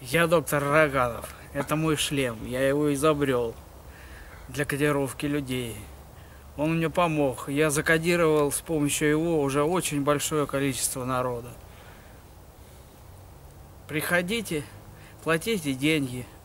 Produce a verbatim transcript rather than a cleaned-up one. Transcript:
Я доктор Роганов. Это мой шлем. Я его изобрел для кодировки людей. Он мне помог. Я закодировал с помощью его уже очень большое количество народа. Приходите, платите деньги.